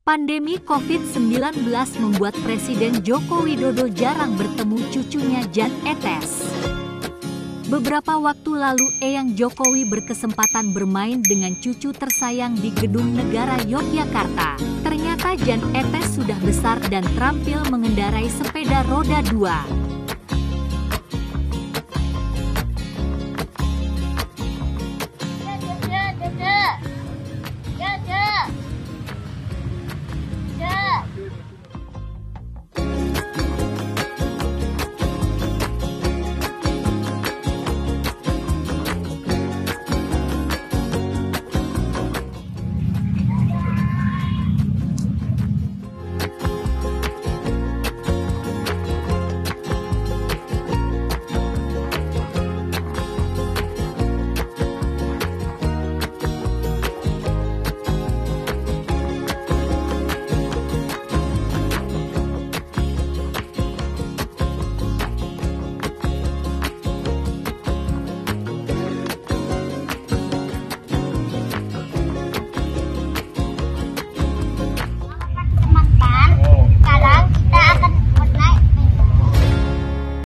Pandemi COVID-19 membuat Presiden Joko Widodo jarang bertemu cucunya Jan Etes. Beberapa waktu lalu Eyang Jokowi berkesempatan bermain dengan cucu tersayang di Gedung Negara Yogyakarta. Ternyata Jan Etes sudah besar dan terampil mengendarai sepeda roda 2.